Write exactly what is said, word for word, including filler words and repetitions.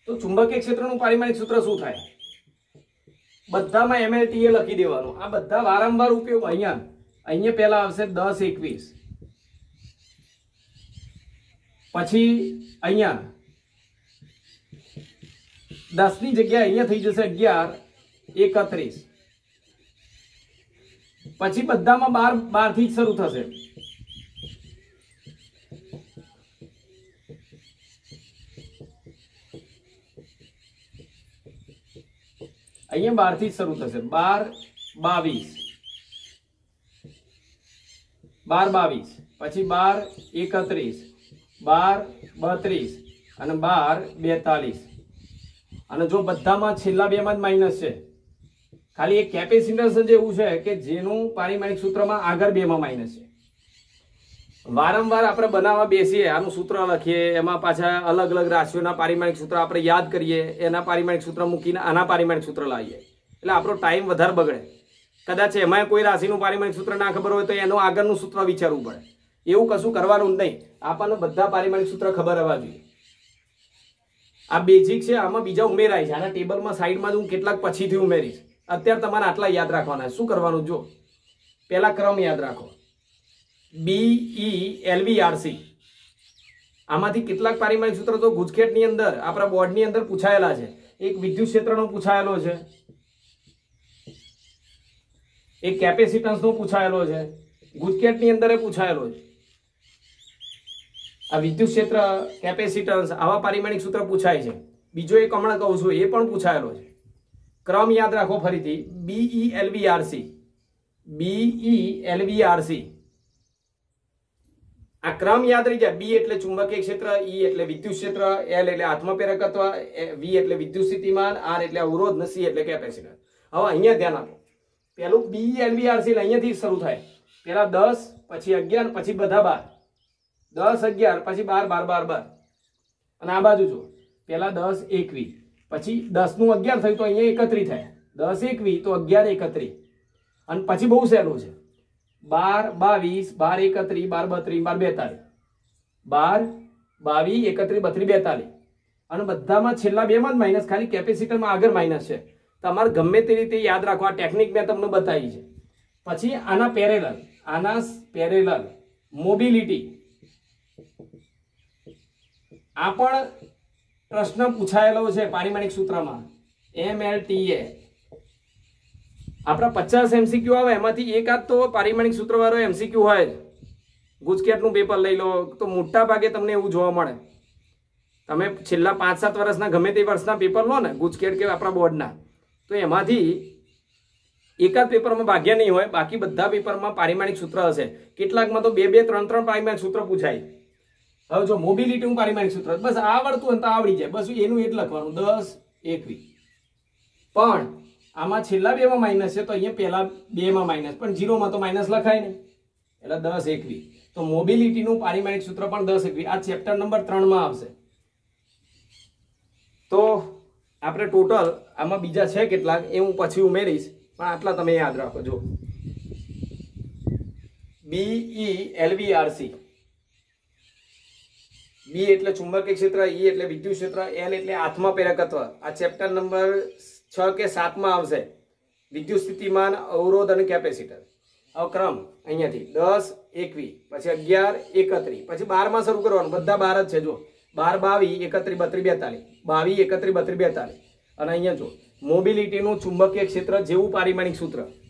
તો ચુંબકીય ક્ષેત્રનું પારિમાણિક સૂત્ર શું થાય? બધામાં એમ એલ ટી એ લખી દેવાનું. આ બધા વારંવાર ઉપયોગ. અહીંયા અહીંયા પહેલા આવશે દસ એકવીસ, પછી અહીંયા દસ ની જગ્યાએ અહીંયા થઈ જશે અગિયાર એકત્રીસ, પછી બધામાં બાર બાર થી શરૂ થશે. અહીંયા બાર થી શરૂ થશે. બાર બાવીસ, બાર બાવીસ, પછી બાર એકત્રીસ, બાર બત્રીસ અને બાર બેતાલીસ. અને જો બધામાં છેલ્લા બે માં જ માઇનસ છે, ખાલી એક કેપેસિટન્સ જ એવું છે કે જેનું પારિમાણિક સૂત્રમાં આગળ બે માં માઇનસ છે. વારંવાર આપણે બનાવવા બેસીએ, આનું સૂત્ર લખીએ, એમાં પાછા અલગ અલગ રાશિઓના પારિમાણિક સૂત્ર આપણે યાદ કરીએ, એના પારિમાણિક સૂત્ર મૂકીને આના પારિમાણિક સૂત્ર લાવીએ, એટલે આપણો ટાઈમ વધારે બગડે. કદાચ એમાં કોઈ રાશિનું પારિમાણિક સૂત્ર ના ખબર હોય તો એનું આગળનું સૂત્ર વિચારવું પડે. એવું કશું કરવાનું જ નહીં. આપણને બધા પારિમાણિક સૂત્ર ખબર હોવા જોઈએ. આ બેઝિક છે, આમાં બીજા ઉમેરાય છે. આના ટેબલમાં સાઈડમાં હું કેટલાક પછીથી ઉમેરીશ. અત્યારે તમારે આટલા યાદ રાખવાના. શું કરવાનું? જો પહેલા ક્રમ યાદ રાખો, B E L V R C. આમાંથી કેટલાક પારિમાણિક સૂત્ર તો ગુજકેટની અંદર આપણા બોર્ડની અંદર પૂછાયેલા છે. એક વિદ્યુત ક્ષેત્રનો પૂછાયેલો છે, એક કેપેસિટન્સનો પૂછાયેલો છે, ગુજકેટની અંદર એ પૂછાયેલો છે. આ વિદ્યુત ક્ષેત્ર, કેપેસિટન્સ, આવા પારિમાણિક સૂત્ર પૂછાય છે. બીજો એક હમણાં કહું છું, એ પણ પૂછાયેલો છે. ક્રમ યાદ રાખો ફરીથી, B E L V R C, B E L V R C. આ ક્રમ યાદ રહી જાય. બી એટલે ચુંબકીય ક્ષેત્ર, ઈ એટલે વિદ્યુત ક્ષેત્ર, એલ એટલે આત્મપ્રેરકત્વ, વી એટલે વિદ્યુત સ્થિતિમાન, આર એટલે અવરોધ, ને સી એટલે કેપેસિટર. હવે અહીંયા ધ્યાન આપો. પેલું B L V R C અહીંયાથી શરૂ થાય. પેલા દસ, પછી અગિયાર, પછી બધા બાર. દસ અગિયાર, પછી બાર બાર બાર બાર. અને આ બાજુ જો, પેલા દસ એકવી, પછી દસ નું અગિયાર થયું તો અહીંયા એકત્રીસ થાય. દસ એકવી તો અગિયાર એકત્રીસ. અને પછી બહુ સહેલું છે, બાર બાવીસ, બાર એકત્રીસ, બાર બત્રીસ, બાર બેતાલીસ, બાર બાવીસ એકત્રીસ બત્રીસ બેતાલીસ. અને બધામાં છેલ્લા બે માં જ માઇનસ, ખાલી કેપેસિટરમાં આગળ માઇનસ છે. તમારે ગમે તે રીતે યાદ રાખો. આ ટેકનિક મેં તમને બતાવી છે. પછી આના પેરેલલ, આના પેરેલલ મોબિલિટી. આ પણ પ્રશ્ન પૂછાયેલો છે પારિમાણિક સૂત્રમાં, એમ એલ ટી એ. આપણા પચાસ એમસીક્યુ આવે, એમાંથી એકાદ તો પારિમાણિક સૂત્ર વાળો એમસીક્યુ હોય જ. ગુજકેટનું પેપર લઈ લો તો મોટા ભાગે તમને એવું જોવા મળે. તમે છેલ્લા પાંચ સાત વર્ષના ગમે તે વર્ષના પેપર લો ને, ગુજકેટ કે આપણા બોર્ડના, તો એમાંથી એકાદ પેપરમાં ભાગ્ય નહીં હોય, બાકી બધા પેપરમાં પારિમાણિક સૂત્ર હશે. કેટલાકમાં તો બે બે ત્રણ ત્રણ પારિમાણિક સૂત્ર પૂછાય. હવે જો મોબિલિટી પારિમાણિક સૂત્ર બસ આવડતું હોય તો આવડી જાય, બસ એનું એ જ લખવાનું, દસ એકવીસ. પણ આમાં છેલ્લા બે માં માઇનસ છે તો અહીંયા પહેલા બે માં માઇનસ, પણ જીરોમાં તો માઇનસ લખાય નહીં, એટલે દસ એકવીસ. તો મોબિલિટીનું પારિમાણિક સૂત્ર પણ દસ એકવીસ. આ ચેપ્ટર નંબર ત્રણ માં આવશે. તો આપણે ટોટલ આમાં બીજા છે કેટલાક, એ હું પછી ઉમેરીશ, પણ આટલા તમે યાદ રાખો. જો B E L V R C. B એટલે ચુંબકીય ક્ષેત્ર, ઈ એટલે વિદ્યુત ક્ષેત્ર, એલ એટલે આત્મપ્રેરકત્વ. આ ચેપ્ટર નંબર છ કે સાત માં આવશે. વિદ્યુત સ્થિતિમાન, અવરોધ અને કેપેસિટર. હવે ક્રમ અહીંયાથી દસ એકવીસ, પછી અગિયાર એકત્રીસ, પછી બાર માં શરૂ કરવાનું. બધા બાર જ છે. જો બાર બાવીસ એકત્રીસ બત્રીસ બેતાલીસ, બાવીસ એકત્રીસ બત્રીસ બેતાલીસ. અને અહીંયા જો મોબિલિટીનું ચુંબકીય ક્ષેત્ર જેવું પારિમાણિક સૂત્ર.